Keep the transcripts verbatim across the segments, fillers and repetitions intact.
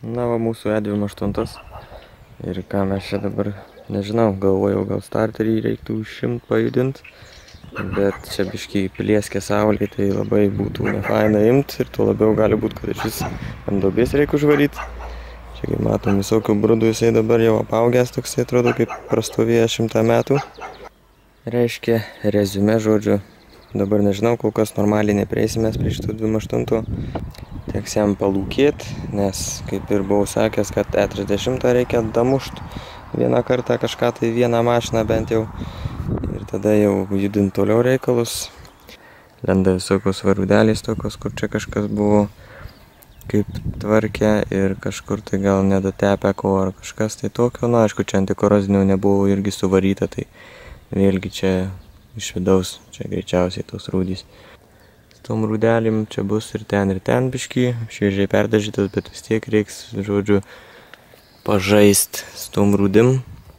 Na, va mūsų E dvidešimt aštuoni. Ir ką mes čia dabar, nežinau, galvojau, gal starterį reiktų šimt pajudinti. Bet čia biškiai plieskė saulė, tai labai būtų nefaina imt ir tuo labiau gali būti, kad šis ant duobės reikia užvaryti. Čia kaip matom, visokių brudų jisai dabar jau apaugęs, toksai atrodo kaip prastovėjęs šimtą metų. Reiškia, reziume žodžiu, dabar nežinau, kol kas normaliai neprieisimės prie šito dvidešimt aštuoni. Teks jam palūkėti, nes kaip ir buvau sakęs, kad E trisdešimt reikia damušt vieną kartą kažką tai vieną mašiną bent jau. Ir tada jau judint toliau reikalus. Lenda visokios varūdelės tokios, kur čia kažkas buvo kaip tvarkė ir kažkur tai gal nedatepę ko ar kažkas tai tokio. Na, aišku, čia antikorozinių nebuvo irgi suvaryta, tai vėlgi čia iš vidaus, čia greičiausiai tos rūdys. Tom rūdelėm čia bus ir ten ir ten biškį, šviežiai perdažytas, bet vis tiek reiks, žodžiu, pažaist su tom rūdim.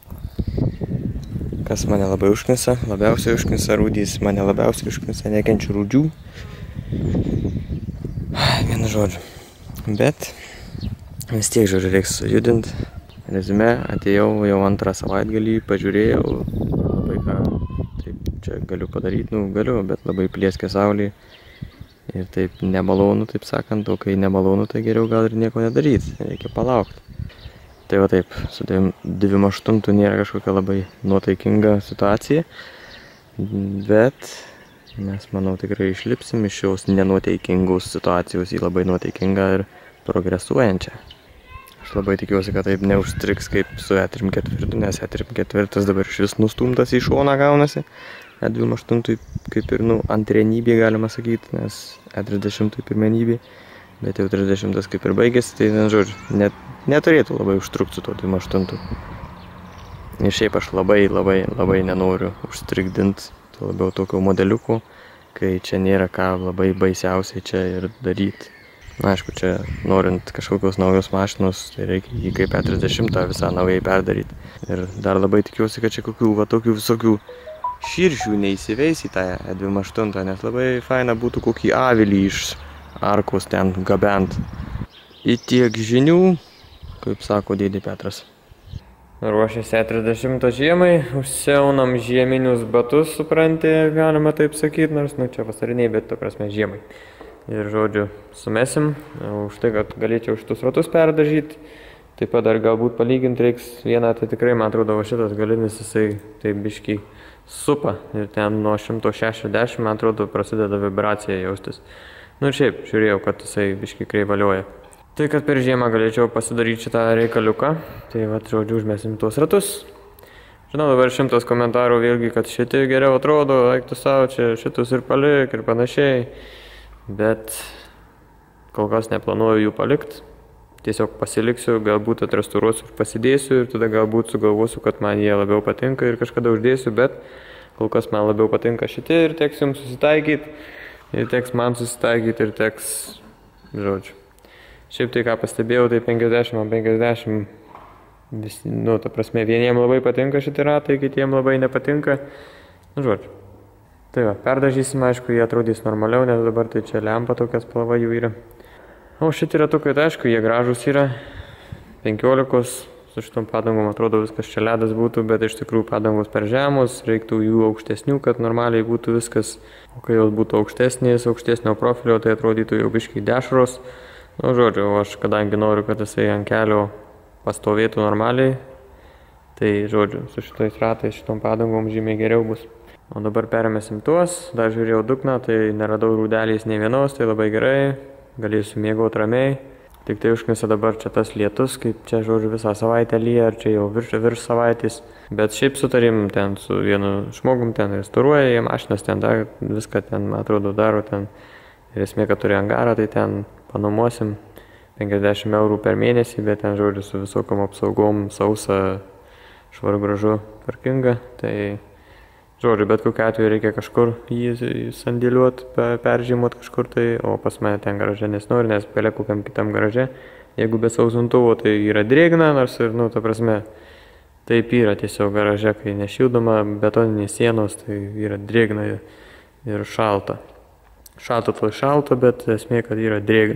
Kas mane labai užknisa, labiausiai užknisa rūdys, mane labiausiai užknisa, nekenčiu rūdžių. Vienu žodžiu. Bet vis tiek, žodžiu, reiks sujudint. Rezume, atėjau jau antrą savaitgalį, pažiūrėjau, labai ką, taip, čia galiu padaryti, nu galiu, bet labai plieskė saulė. Ir taip nemalonu, taip sakant, o kai nemalonu, tai geriau gal ir nieko nedaryti, reikia palaukti. Tai va taip, su dvidešimt aštuoni nėra kažkokia labai nuotaikinga situacija, bet mes, manau, tikrai išlipsim iš šios nenuotaikingos situacijos į labai nuotaikingą ir progresuojančią. Aš labai tikiuosi, kad taip neužstriks kaip su E trisdešimt keturi, nes E trisdešimt keturi dabar šis nustumtas į šoną gaunasi. E dvidešimt aštuoni kaip ir, nu, antrenybė galima sakyti, nes E trisdešimt pirmenybė, bet jau trisdešimtas kaip ir baigėsi, tai, na, žodžiu, net, neturėtų labai užtrukti su to dvidešimt aštuoni. Ir šiaip aš labai, labai, labai nenoriu užstrikdinti, tuo labiau tokio modeliuko, kai čia nėra ką labai baisiausiai čia ir daryti. Na, aišku, čia norint kažkokios naujos mašinos, tai reikia jį kaip E trisdešimt visą naujai perdaryti. Ir dar labai tikiuosi, kad čia kokių, va, tokių visokių širšių neįsiveis į tą E dvidešimt aštuoni, nes labai faina būtų kokį avilį iš arkos ten gabent. Į tiek žinių, kaip sako dėdė Petras. Ruošiasi E trisdešimt žiemai, užsiaunam žieminius batus, supranti, galima taip sakyti, nors, nu, čia vasariniai, bet to prasme žiemai. Ir, žodžiu, sumesim, už tai, kad galėčiau šitus ratus perdažyti. Taip pat dar galbūt palyginti reiks vieną, tai tikrai, man atrodo, va šitas galinis, jisai taip biškiai supa. Ir ten nuo šimto šešiasdešimt, man atrodo, prasideda vibracija jaustis. Nu ir šiaip, žiūrėjau, kad jisai biškiai kreivalioja. Tai, kad per žiemą galėčiau pasidaryti šitą reikaliuką, tai, va, žodžiu, užmesim tuos ratus. Žinau, dabar šimtas komentarų vėlgi, kad šitie geriau atrodo, eiktų savo, čia šitus ir palik ir panašiai. Bet kol kas neplanuoju jų palikti. Tiesiog pasiliksiu, galbūt atrestauruosiu ir pasidėsiu ir tada galbūt sugalvosiu, kad man jie labiau patinka ir kažkada uždėsiu, bet kol kas man labiau patinka šitie ir teks jums susitaikyti, ir teks man susitaikyti ir teks, žodžiu. Šiaip tai ką pastebėjau, tai penkiasdešimt ant penkiasdešimt, vis, nu, ta prasme, vieniem labai patinka šitie ratai, kitiem labai nepatinka, nu, žodžiu. Tai va, perdažysim, aišku, jie atrodys normaliau, nes dabar tai čia lempa tokia spalva jų yra. O šitie ratukai, tai aišku, jie gražus yra, penkiolikos, su šitom padangom atrodo viskas čia ledas būtų, bet iš tikrųjų padangos per žemos, reiktų jų aukštesnių, kad normaliai būtų viskas. O kai jos būtų aukštesnės, aukštesnio profilio, tai atrodytų jau biškai dešros. Nu, žodžiu, aš kadangi noriu, kad jisai ant kelio pastovėtų normaliai, tai, žodžiu, su šitais ratais, šitom padangom žymiai geriau bus. O dabar permesim tuos, dar žiūrėjau dugną, tai neradau rūdelės nei vienos, tai labai gerai, galėsiu miegoti ramiai. Tik tai užknisa dabar čia tas lietus, kaip čia, žodžiu, visą savaitę lyja, ar čia jau virš, virš savaitės. Bet šiaip sutarim ten su vienu žmogum, ten restauruoja jie mašinas, ten dar viską ten, man atrodo, daro ten. Ir esmė, kad turi angarą, tai ten panuomosim penkiasdešimt eurų per mėnesį, bet ten, žodžiu, su visokom apsaugom, sausa, švaru gražu, tvarkinga, tai... Žodžiu, bet kokiu atveju reikia kažkur jį sandėliuoti, peržymoti kažkur tai, o pas mane ten garaže nesinori, nes pelė kokiam kitam garaže. Jeigu be sausintuvo, tai yra drėgna, nors ir, nu, ta prasme, taip yra tiesiog garaže, kai nešildoma betoninės sienos, tai yra drėgna ir šalta. Šalta to šalta, bet esmė, kad yra drėgna.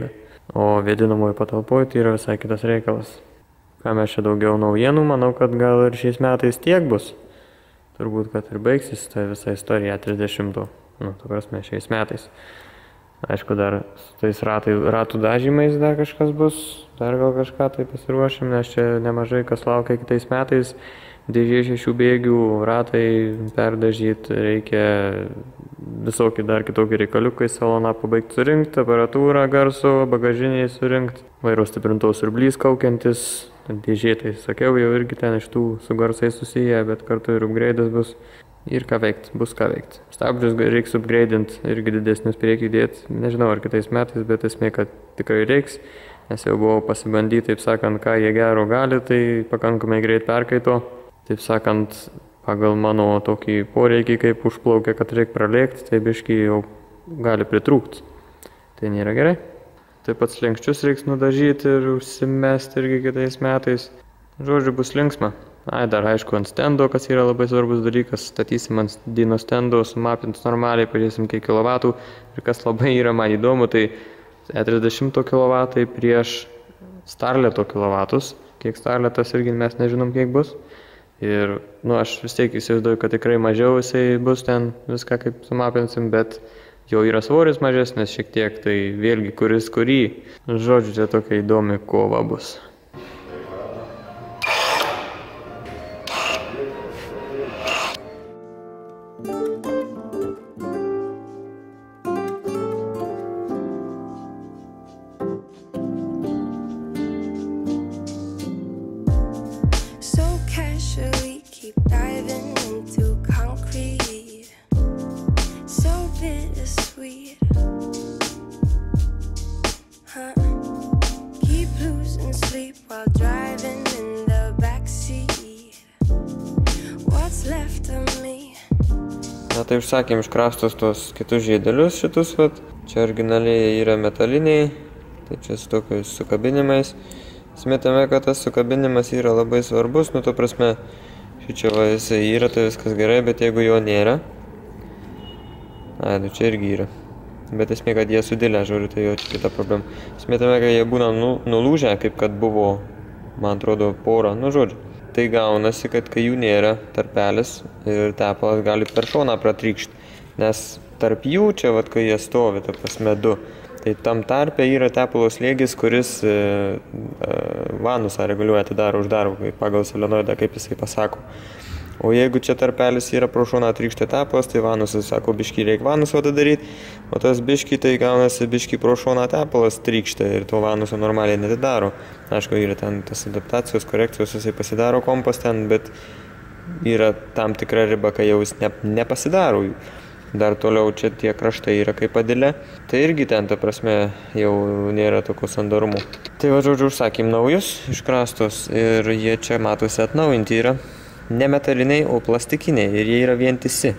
O vėdinamoji patalpoje tai yra visai kitas reikalas. Ką mes čia daugiau naujienų, manau, kad gal ir šiais metais tiek bus. Turbūt, kad ir baigsis ta visa istorija trisdešimtų, nu, ta prasme, šiais metais. Aišku, dar su tais ratai, ratų dažymais dar kažkas bus, dar gal kažką tai pasiruošim, nes čia nemažai kas laukia kitais metais. Dėžė šešių bėgių, ratai perdažyti, reikia visokį dar kitokį reikaliukai, saloną pabaigti surinkti, aparatūrą, garso, bagažiniai surinkti, vairo stiprintos siurblys kaukiantis, dėžė, tai sakiau, jau irgi ten iš tų su garsais susiję, bet kartu ir upgrade'as bus. Ir ką veikti, bus ką veikti. Stabdžius reiks upgrade'int, irgi didesnius priekį dėti, nežinau ar kitais metais, bet esmė, kad tikrai reiks, nes jau buvau pasibandyti, taip sakant, ką jie gero gali, tai pakankamai greit perkaito. Taip sakant, pagal mano tokį poreikį, kaip užplaukia, kad reikia pralėkti, tai biškai jau gali pritrūkti. Tai nėra gerai. Taip pat slenkščius reiks nudažyti ir užsimesti irgi kitais metais. Žodžiu, bus linksma. Ai, dar aišku, ant stendo, kas yra labai svarbus dalykas. Statysim ant Dino stendo, sumapintus normaliai, pažiūrėsim kiek kilovatų. Ir kas labai yra man įdomu, tai E trisdešimt kilovatai prieš Starleto kilovatus. Kiek Starletas irgi mes nežinom, kiek bus. Ir, nu, aš vis tiek įsivaizduoju, kad tikrai mažiau jisai bus ten viską kaip sumapinsim, bet jo yra svoris mažesnis šiek tiek, tai vėlgi kuris kurį. Žodžiu, čia tokia įdomi kova bus. Na tai užsakėm iškrastus tos kitus žiedelius šitus, vat. Čia originaliai yra metaliniai, tai čia su tokiais sukabinimais. Smetame, kad tas sukabinimas yra labai svarbus, nu to prasme, šičia va jisai yra, tai viskas gerai, bet jeigu jo nėra, ai, nu čia irgi yra. Bet esmė, kad jie sudėlė, žiūriu, tai jo čia kita problema. Smetame, kad jie būna nu, nulūžę, kaip kad buvo, man atrodo, pora, nu žodžiu. Tai gaunasi, kad kai jų nėra, tarpelis ir tepalas gali per šoną pratrykšti, nes tarp jų čia, vat, kai jie stovi, ta prasme du, tai tam tarpe yra tepalo slėgis, kuris e, e, vanusą reguliuoja, atidaro, uždaro, pagal solenoidą, kaip jisai pasako. O jeigu čia tarpelis yra pro šoną trykšti tepalas, tai vanusas sako, biškį reikia vanusą daryti, o tas biškį tai gaunasi biškį pro šoną tepalas trykšti ir to vanuso normaliai netidaro. Aišku, yra ten tas adaptacijos, korekcijos, jisai pasidaro kompas ten, bet yra tam tikra riba, kai jau jis ne, nepasidaro. Dar toliau čia tie kraštai yra kaip padėlė, tai irgi ten, ta prasme, jau nėra tokio sandarumo. Tai va, žodžiu, užsakėm naujus iškrastos ir jie čia matosi atnaujinti yra. Ne metaliniai, o plastikiniai ir jie yra vientisi.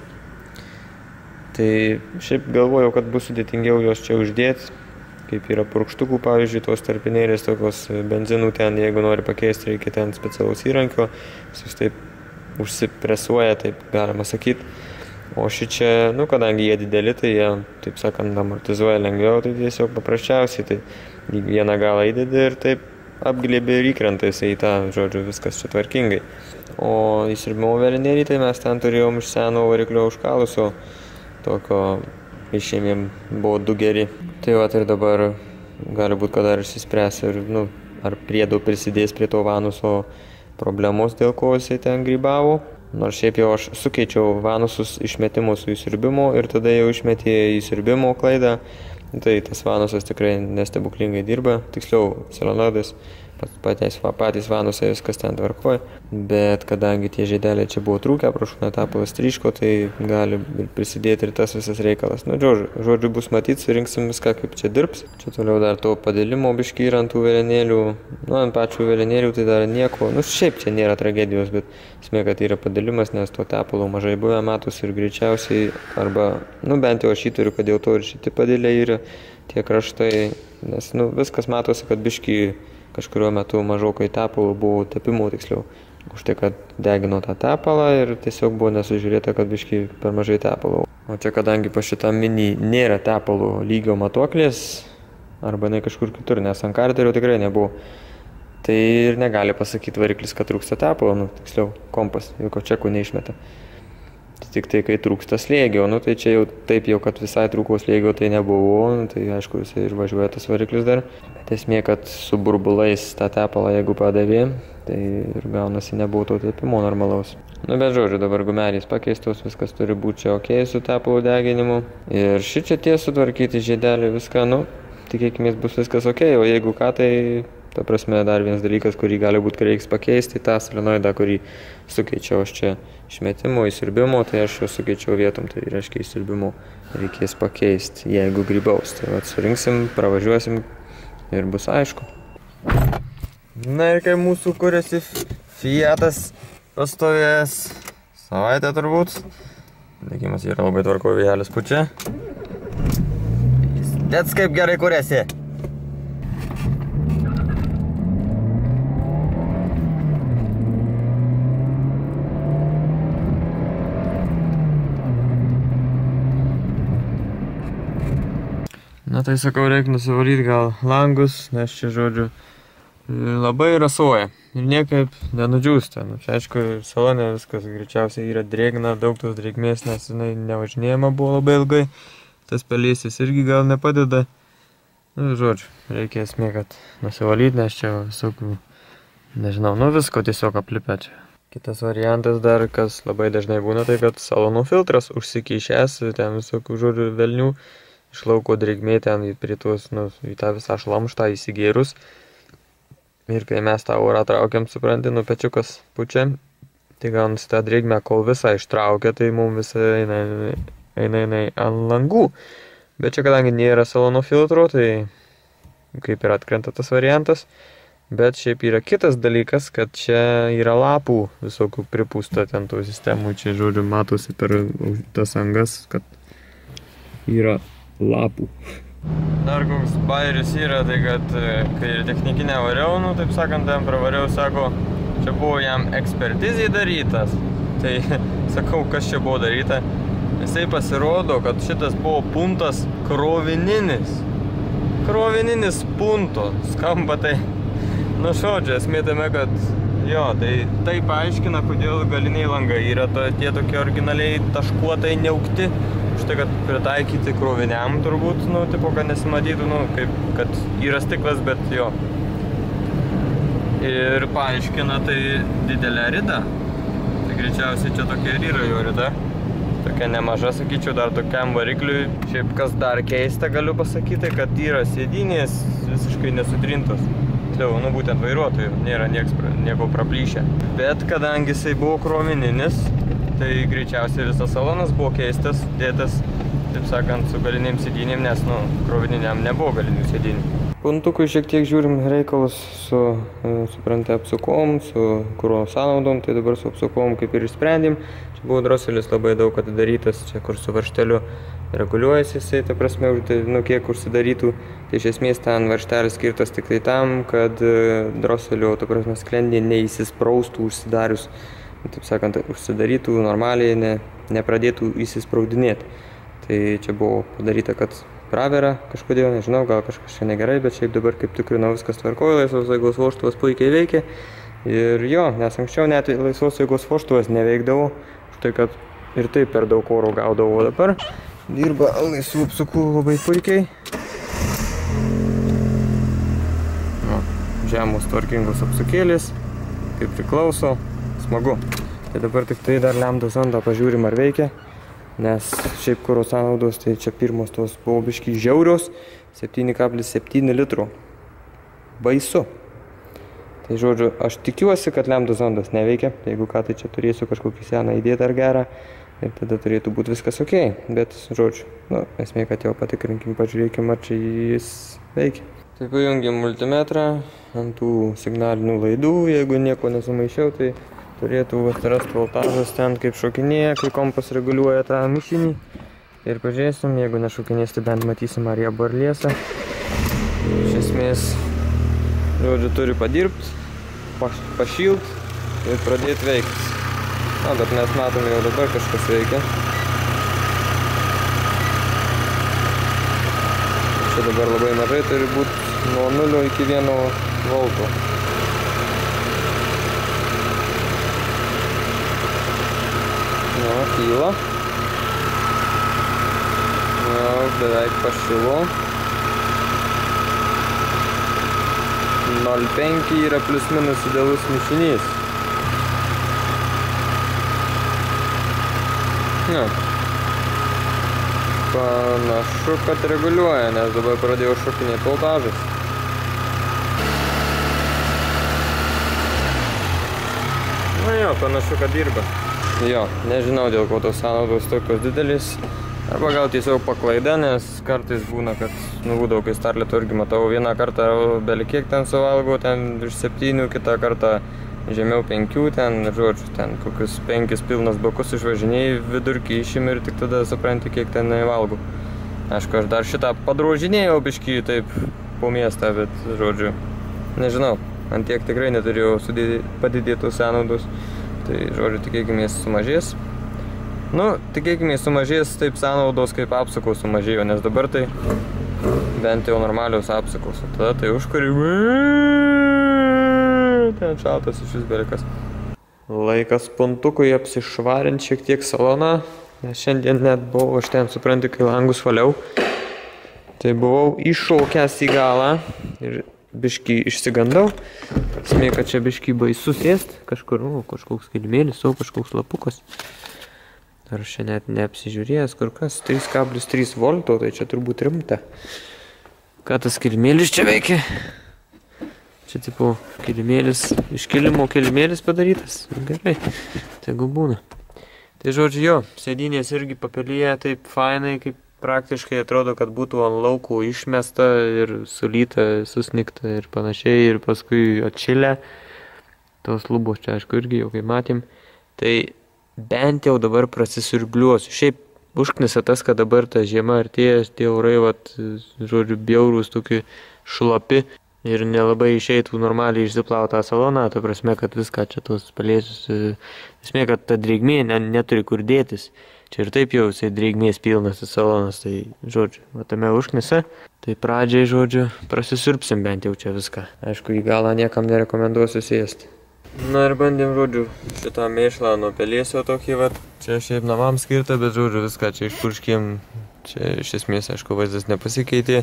Tai šiaip galvojau, kad bus sudėtingiau juos čia uždėti, kaip yra purkštukų, pavyzdžiui, tos tarpinėlės, tokios benzinų ten, jeigu nori pakeisti, reikia ten specialaus įrankio, jis taip užsipresuoja, taip galima sakyti. O šičia, nu, kadangi jie dideli, tai jie, taip sakant, amortizuoja lengviau, tai tiesiog paprasčiausiai, tai vieną galą įdedi ir taip apglėbė ir įkrenta jisai į tą, žodžiu, viskas čia tvarkingai. O įsirbimo velenėlį, tai mes ten turėjom iš seno variklio užkalusio, tokio išėmėm, buvo du geri. Tai va, ir dabar gali būti, kad dar išsispręs ir, nu, ar priedo prisidės prie to vanuso problemos, dėl ko jisai ten grybavo. Nors šiaip jau aš sukeičiau vanusus išmetimo su įsirbimo ir tada jau išmetė įsirbimo klaidą. Tai tas vanusas tikrai nestebuklingai dirba, tiksliau solenoidas, patys, patys vanusai viskas ten tvarkoja, bet kadangi tie žiedeliai čia buvo trūkę, pro šoną tepalas tryško, tai gali prisidėti ir tas visas reikalas. Nu, žodžiu, žodžiu bus matyti, surinksim viską, kaip čia dirbs. Čia toliau dar to padėlimo biškį yra ant tų velenėlių, nu, ant pačių velenėlių tai dar nieko, nu, šiaip čia nėra tragedijos, bet esmė, kad yra padėlimas, nes to tepalo mažai buvę matos ir greičiausiai, arba, nu, bent jau aš įtariu, kad dėl to ir šitie padėliai yra tie kraštai, nes, nu, viskas matosi, kad biškį kažkurio metu mažokai tepalų buvo tepimų tiksliau. Už tai, kad degino tą tepalą ir tiesiog buvo nesužiūrėta, kad biškį per mažai tepalų. O čia, kadangi po šitą mini nėra tepalų lygio matuoklės, arba jinai kažkur kitur, nes ant karterio tikrai nebuvo. Tai ir negali pasakyti variklis, kad trūksta tepalo, nu, tiksliau, kompas, jokio čekų neišmeta. Tik tai, kai trūksta slėgio, nu, tai čia jau taip jau, kad visai trūko slėgio, tai nebuvo, nu, tai aišku, jisai ir važiuoja tas variklis dar. Bet esmė, kad su burbulais tą tepalą, jeigu padavė, tai ir gaunasi nebuvo to tepimo normalaus. Nu, bet žodžiu, dabar gumelės pakeistos, viskas turi būti čia ok su tepalo deginimu. Ir šičia tie sutvarkyti žiedelį, viską, nu, tikėkime, bus viskas ok, o jeigu ką, tai ta prasme dar vienas dalykas, kurį gali būti, kai reiks pakeisti, tą solenoidą, kurį sukeičiau aš čia išmetimo, įsiurbimo, tai aš jau sukeičiau vietom, tai reiškia įsiurbimo reikės pakeisti, jeigu grybaus. Tai vat surinksim, pravažiuosim ir bus aišku. Na ir kai mūsų kuriasi Fiatas pastovės savaitę turbūt. Dėkimas yra labai tvarko, vėjelis pučia. Dėts kaip gerai kuriasi. Na tai sakau, reikia nusivalyti gal langus, nes čia, žodžiu, labai rasuoja ir niekaip nenudžiūsta. Nu, čia aišku, salone viskas greičiausiai yra drėgna, daug tos drėgmės, nes jinai nevažinėjama buvo labai ilgai. Tas pelėsis irgi gal nepadeda. Nu, žodžiu, reikia esmė, kad nusivalyti, nes čia visokių, nežinau, nu visko tiesiog aplipę čia. Kitas variantas dar, kas labai dažnai būna, tai kad salonų filtras užsikeišęs, ten visokių, žodžiu, velnių. Iš lauko drėgmė ten prie tuos, nu, į tą visą šlamštą įsigėrus. Ir kai mes tą orą traukiam, supranti, nu pečiukas pučia, tai gaunasi tą drėgmę, kol visą ištraukia, tai mums visą eina, eina, eina ant langų. Bet čia kadangi nėra salono filtro, tai kaip ir atkrenta tas variantas. Bet šiaip yra kitas dalykas, kad čia yra lapų visokių pripūsta ten tų sistemų. Čia, žodžiu, matosi per tas angas, kad yra lapų. Dar koks bairis yra, tai kad kai technikinę variau, nu taip sakant, ten pravariau, sako, čia buvo jam ekspertizai darytas. Tai sakau, kas čia buvo daryta. Jisai pasirodo, kad šitas buvo puntas krovininis. Krovininis punto. Skamba tai, nu žodžiu, esmė tame, kad jo, tai tai paaiškina, kodėl galiniai langai yra to, tie tokie originaliai taškuotai neaukti. Štai, kad pritaikyti kroviniam turbūt, nu, tipo, kad nesimatytų, nu, kaip, kad yra stiklas, bet jo. Ir paaiškina tai didelę ridą. Tai greičiausiai čia tokia ir yra jo rida. Tokia nemaža, sakyčiau, dar tokiam varikliui. Šiaip, kas dar keista, galiu pasakyti, kad yra sėdynės visiškai nesutrintos. Tiksliau, nu, būtent vairuotojų, nėra nieks, nieko praplyšę. Bet kadangi jisai buvo krovininis, tai greičiausiai visas salonas buvo keistas, dėtas, taip sakant, su galinėm sėdynėm, nes, nu, krovininiam nebuvo galinių sėdynių. Puntukui šiek tiek žiūrim reikalus su, suprantate, apsukom, su kuro sąnaudom, tai dabar su apsukom kaip ir išsprendėm. Čia buvo droselis labai daug atidarytas, čia kur su varžteliu reguliuojasi jisai, ta prasme, nu, kiek užsidarytų. Tai iš esmės ten varžtelis skirtas tik tai tam, kad droselio, ta prasme, sklendė neįsispraustų užsidarius. Taip sakant, užsidarytų normaliai, ne, nepradėtų įsispraudinėti. Tai čia buvo padaryta, kad pravera kažkodėl, nežinau, gal kažkas čia negerai, bet šiaip dabar kaip tikrinu viskas tvarkoja, laisvos eigos vožtuvas puikiai veikia. Ir jo, nes anksčiau net laisvos eigos vožtuvas neveikdavo, štai kad ir taip per daug oro gaudavo, dabar dirba laisvų apsukų labai puikiai. No, žemus tvarkingos apsukėlės, kaip priklauso. Smagu. Tai dabar tik tai dar lambda zondą pažiūrim, ar veikia, nes šiaip kuro sąnaudos, tai čia pirmos tos buvo biškai žiaurios, septyni kablis septyni litro. Baisu. Tai žodžiu, aš tikiuosi, kad lambda zondas neveikia, jeigu ką, tai čia turėsiu kažkokį seną įdėtą ar gerą, ir tada turėtų būti viskas ok, bet žodžiu, nu, esmė, kad jau patikrinkim, pažiūrėkim, ar čia jis veikia. Tai pajungiam multimetrą ant tų signalinių laidų, jeigu nieko nesumaišiau, tai turėtų atsirasti voltažas ten kaip šokinėja, kai kompas reguliuoja tą mišinį. Ir pažiūrėsim, jeigu nešokinės, tai bent matysim, ar jie ar liesa. Iš esmės, žodžiu, turi padirbti, pašilti ir pradėti veiktis. Na, bet mes matome jau dabar kažkas veikia. čia dabar labai mažai, turi būti nuo nulio iki vieno volto. Nu, kyla. Nu, beveik pašilo. nol penki yra plius minus idealus mišinys. Ne. Panašu, kad reguliuoja, nes dabar pradėjau šokinėti voltažas. Na jo, panašu, kad dirba. Jo, nežinau, dėl ko tos sąnaudos tokios didelis. Arba gal tiesiog paklaida, nes kartais būna, kad nubūdau, kai starleto irgi matau, vieną kartą belikiek ten suvalgau, ten iš septynių, kitą kartą žemiau penkių, ten, žodžiu, ten kokius penkis pilnas bakus išvažinėjai, vidurkį išimi ir tik tada supranti, kiek ten valgau. Aišku, aš dar šitą padrožinėjau biškį taip po miestą, bet, žodžiu, nežinau, ant tiek tikrai neturėjau padidėtų sąnaudos, tai, žodžiu, tikėkimės sumažės. Nu, tikėkime, sumažės taip sąnaudos, kaip apsukos sumažėjo, nes dabar tai bent jau normalios apsukos. Tada tai užkuri... Ten šaltas iš vis belikas. Laikas puntukui apsišvarinti šiek tiek saloną, nes šiandien net buvau, aš ten supranti, kai langus valiau. Tai buvau iššaukęs į galą ir biškį išsigandau. Esmė, kad čia biškį baisu sėst, kažkur, nu, kažkoks kilimėlis, o kažkoks lapukas. Ar čia net neapsižiūrėjęs, kur kas, trys kablis trys volto, tai čia turbūt rimta. Ką tas kilimėlis čia veikia? Čia tipo kilimėlis, iš kilimo kilimėlis padarytas. Gerai, tegu būna. Tai žodžiu jo, sėdynės irgi papelyje taip fainai, kaip praktiškai atrodo, kad būtų ant laukų išmesta ir sulyta, susnikta ir panašiai, ir paskui atšilę. Tos lubos čia, aišku, irgi jau kaip matėm. Tai bent jau dabar prasisiurbliuosiu. Šiaip užknisa tas, kad dabar ta žiema artėja, tie orai, vat, žodžiu, bjaurūs, tokie šlapi ir nelabai išeitų normaliai išsiplauti tą saloną, ta prasme, kad viską čia tos palėsius. Esmė, kad ta drėgmė ne, neturi kur dėtis. Čia ir taip jau jisai drėgmės pilnas tas salonas, tai, žodžiu, matame užknisa. Tai pradžiai, žodžiu, prasisiurpsim bent jau čia viską. Aišku, į galą niekam nerekomenduosiu sėsti. Na ir bandėm, žodžiu, šitą mėšlą nuo pelėsio tokį, vat, čia šiaip namams skirta, bet, žodžiu, viską čia išpurškėm, čia iš esmės, aišku, vaizdas nepasikeitė,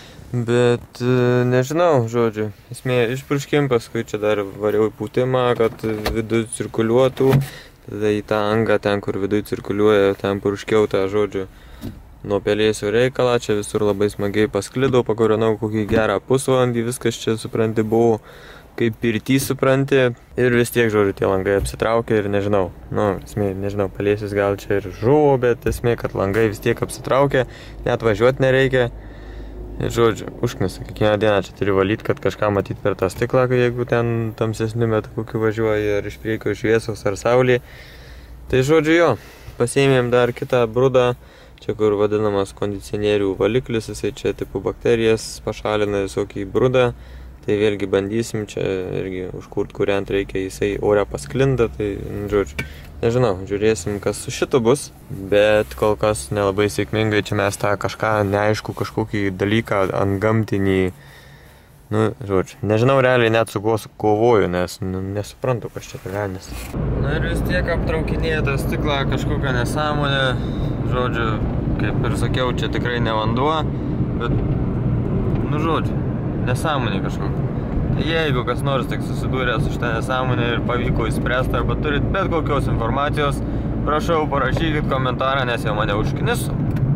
bet nežinau, žodžiu, esmė išpurškėm, paskui čia dar variau į pūtimą, kad viduj cirkuliuotų, tada į tą angą, ten, kur viduj cirkuliuoja, ten purškiau tą, žodžiu, nuo pelėsio reikalą, čia visur labai smagiai pasklido, pakorinau kokį gerą pusvalandį, viskas čia, supranti, buvo kaip pirty, supranti, ir vis tiek, žodžiu, tie langai apsitraukė ir nežinau, nu, esmė, nežinau, pelėsis gal čia ir žuvo, bet esmė, kad langai vis tiek apsitraukė, net važiuoti nereikia. Ir, žodžiu, užknisa, kiekvieną dieną čia turi valyti, kad kažką matyti per tą stiklą, jeigu ten tamsesniu metu kokiu važiuoji, ar iš priekio šviesos, ar saulė. Tai, žodžiu, jo, pasiėmėm dar kitą brudą, čia kur vadinamas kondicionierių valiklis, jisai čia tipo bakterijas pašalina visokį brudą. Tai vėlgi bandysim, čia irgi užkurt kuriant reikia, jisai ore pasklinda, tai, žodžiu, nežinau, žiūrėsim, kas su šitu bus, bet kol kas nelabai sėkmingai, čia mes tą kažką neaišku, kažkokį dalyką ant gamtinį, nu, žodžiu, nežinau realiai net su kuo kovoju, nes nu, nesuprantu, kas čia velnias. Na ir vis tiek aptraukinėja tą stiklą kažkokią nesąmonę, žodžiu, kaip ir sakiau, čia tikrai ne vanduo, bet, nu, žodžiu, nesąmonė kažkokia. Tai jeigu kas nors tik susidūrė su šitą nesąmonę ir pavyko įspręsti arba turit bet kokios informacijos, prašau parašykit komentarą, nes jau mane užkniso.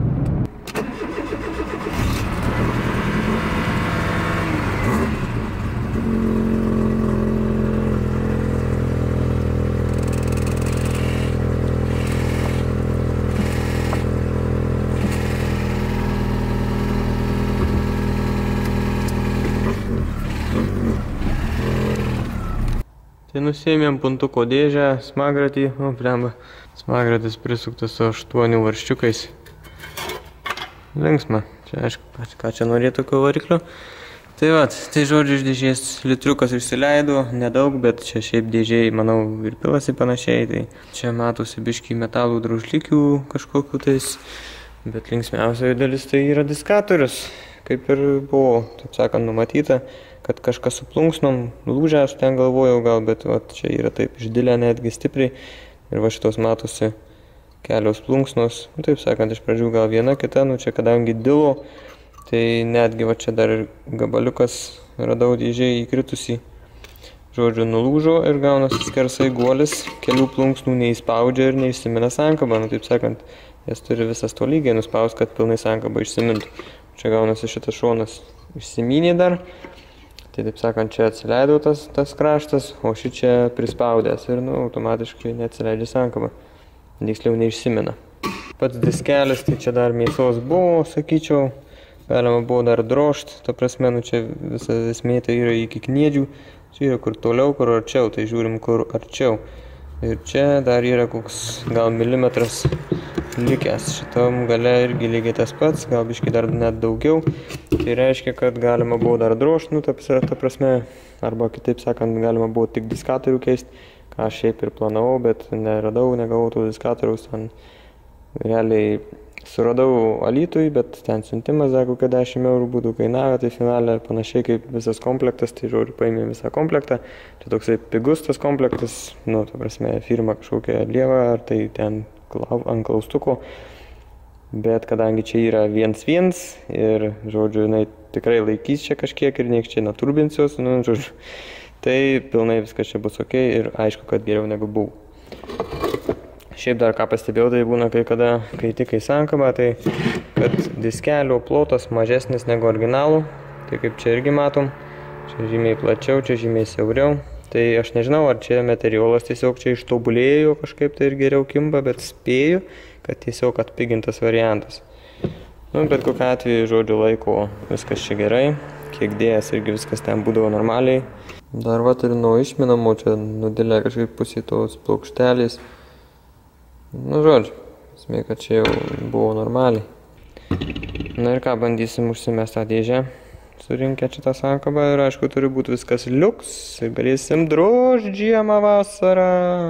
Tai nusėmėm puntuko dėžę, smagratį, o blemba, smagratis prisuktas su aštuonių varščiukais. Linksma, čia aišku, ką čia norėtų tokio variklio. Tai vat, tai žodžiu iš dėžės litriukas išsileido, nedaug, bet čia šiaip dėžėjai, manau, ir pilasi panašiai. Tai čia matosi biškį metalų drožlikių kažkokiu tais, bet linksmiausia dalis tai yra diskatorius, kaip ir buvo, taip sakant, numatyta, kad kažkas su plunksnom lūžęs, ten galvojau gal, bet va, čia yra taip išdilę netgi stipriai ir va šitos matosi kelios plunksnos, nu, taip sakant, iš pradžių gal viena kita, nu čia kadangi dilo, tai netgi va čia dar ir gabaliukas radau dėžėje įkritusi, žodžiu, nulūžo ir gaunasi skersai guolis, kelių plunksnų neįspaudžia ir neišsimina sankaba, nu taip sakant, jas turi visas to lygiai nuspaust, kad pilnai sankaba išsimintų. Čia gaunasi šitas šonas išsimynė dar. Tai taip sakant, čia atsileidau tas, tas kraštas, o ši čia prispaudęs ir nu, automatiškai neatsileidžia sankaba. Tiksliau neišsimena. Pats diskelis, tai čia dar mėsos buvo, sakyčiau. Galima buvo dar drožt, ta prasme, nu čia visa esmė tai yra iki kniedžių. Čia yra kur toliau, kur arčiau, tai žiūrim kur arčiau. Ir čia dar yra koks gal milimetras likęs. Šitam gale irgi lygiai tas pats, gal biškai dar net daugiau. Tai reiškia, kad galima buvo dar drožt, nu ta prasme, arba kitaip sakant, galima buvo tik diskatorių keist, ką aš šiaip ir planavau, bet neradau, negavau to diskatoriaus. Ten realiai suradau Alytui, bet ten siuntimas dar kokia dešimt eurų būtų kainavę, tai finale panašiai kaip visas komplektas, tai žodžiu paėmė visą komplektą. Čia toksai pigus tas komplektas, nu, ta prasme, firma kažkokia lieva, ar tai ten ant klaustuko. Bet kadangi čia yra viens viens ir, žodžiu, jinai tikrai laikys čia kažkiek ir nieks čia neturbinsios, nu, žodžiu, tai pilnai viskas čia bus ok ir aišku, kad geriau negu buvo. Šiaip dar ką pastebėjau, tai būna kai kada, kai tik į sankabą, tai kad diskelio plotas mažesnis negu originalų, tai kaip čia irgi matom, čia žymiai plačiau, čia žymiai siauriau. Tai aš nežinau, ar čia materialas tiesiog čia ištobulėjo kažkaip tai ir geriau kimba, bet spėju, kad tiesiog atpigintas variantas. Nu, bet kokiu atveju, žodžiu, laiko viskas čia gerai, kiek dėjęs irgi viskas ten būdavo normaliai. Dar vat ir nuo išminamo čia nudėlė kažkaip pusė tos plokštelės. Nu, žodžiu, esmė, kad čia jau buvo normaliai. Na ir ką, bandysim užsimest tą dėžę, surinkę šitą sankabą ir aišku, turi būti viskas liuks ir galėsim drožt žiemą vasarą.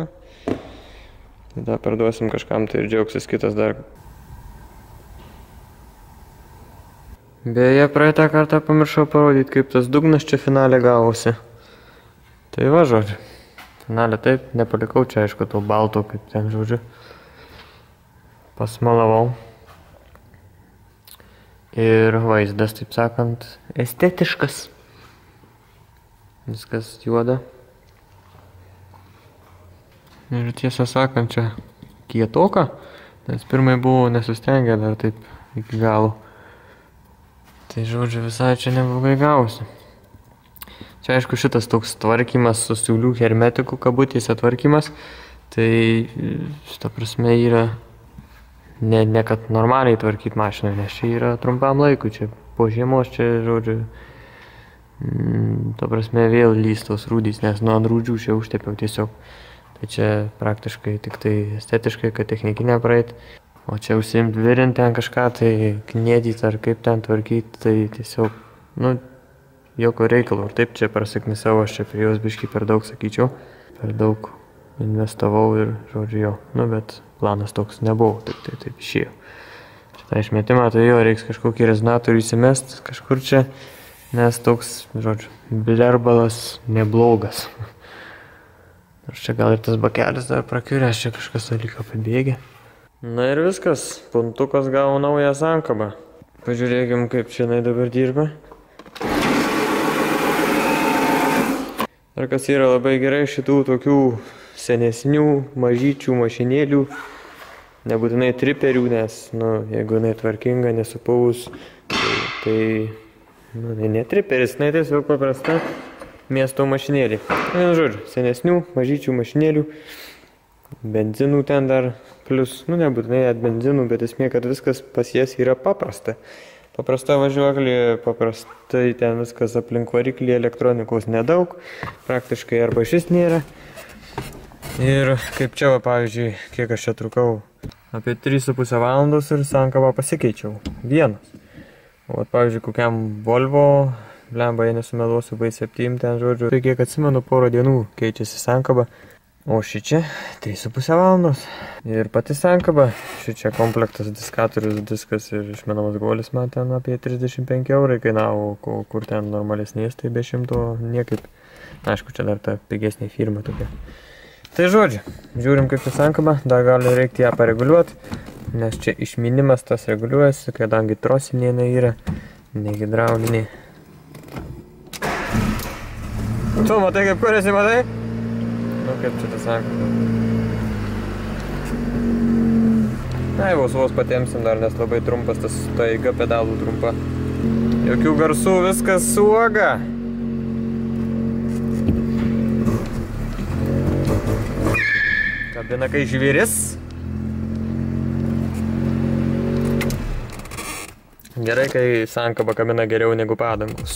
Tada perduosim kažkam, tai ir džiaugsis kitas dar. Beje, praeitą kartą pamiršau parodyti, kaip tas dugnas čia finale gavosi. Tai va, žodžiu. Finale taip, nepalikau čia, aišku, to balto, kaip ten, žodžiu. Pasmalavau. Ir vaizdas, taip sakant, estetiškas. Viskas juoda. Ir tiesą sakant, čia kietoka, nes pirmai buvo nesustengę dar taip iki galo. Tai, žodžiu, visai čia neblogai gausi. Čia, aišku, šitas toks tvarkymas su siūlių hermetikų kabutėse tvarkymas, tai, šita prasme, yra ne, ne kad normaliai tvarkyti mašiną, nes čia yra trumpam laikui, čia po žiemos čia, žodžiu, mm, ta prasme, vėl lystos rūdys, nes nuo ant rūdžių čia užtepiau tiesiog. Tai čia praktiškai tik tai estetiškai, kad technikinė praeit, o čia užsiimt virint ten kažką, tai kniedyti ar kaip ten tvarkyti, tai tiesiog, nu, jokio reikalo. Ir taip čia prasiknisau, aš čia prie jos biškį per daug, sakyčiau. Per daug investavau ir, žodžiu, jo. Nu, bet planas toks nebuvo, taip, taip, taip išėjo. Šitą išmetimą, tai jo, reiks kažkokį rezonatorių įsimest kažkur čia, nes toks, žodžiu, blerbalas neblogas. Nors čia gal ir tas bakelis dar prakiuręs, čia kažkas dalyką pabėgė. Na ir viskas, puntukas gavo naują sankabą. Pažiūrėkim, kaip čia jinai dabar dirba. Ar kas yra labai gerai šitų tokių senesnių, mažyčių mašinėlių, nebūtinai triperių, nes, nu, jeigu jinai tvarkinga, nesupavus, tai, tai nu, ne triperis, jinai tiesiog paprasta miesto mašinėlė. Na, žodžiu, senesnių, mažyčių mašinėlių, benzinų ten dar, plus, nu, nebūtinai net benzinų, bet esmė, kad viskas pas jas yra paprasta. Paprasta važiuoklė, paprastai ten viskas aplink variklį, elektronikos nedaug, praktiškai arba šis nėra. Ir kaip čia, va, pavyzdžiui, kiek aš čia trukau, apie tris su pusę valandos ir sankabą pasikeičiau, vienas. O, pavyzdžiui, kokiam Volvo, blemba, jei nesumeluosiu, B septyni ten, žodžiu. Tai kiek atsimenu, porą dienų keičiasi sankaba. O šičia trys su puse valandos. Ir pati sankaba. Šičia komplektas, diskatorius, diskas ir išmenamas guolis man ten apie trisdešimt penki eurai kainavo, kur ten normalesnės, tai be šimto niekaip. Aišku, čia dar ta pigesnė firma tokia. Tai žodžiu, žiūrim kaip į sankabą, dar gali reikti ją pareguliuoti, nes čia išminimas tas reguliuojasi, kadangi trosinė yra, ne hidraulinė. Tu matai kaip kuriasi, matai? Nu kaip čia tas sankaba. Na, vos vos patemsim dar, nes labai trumpas tas taiga pedalų trumpa. Jokių garsų, viskas suoga. Kabina kai žvėris. Gerai, kai sankaba kabina geriau negu padangos.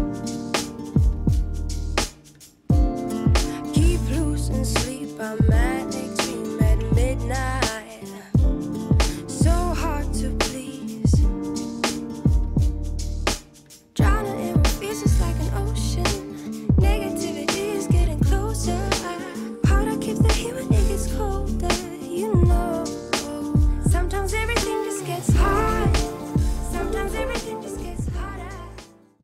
I'm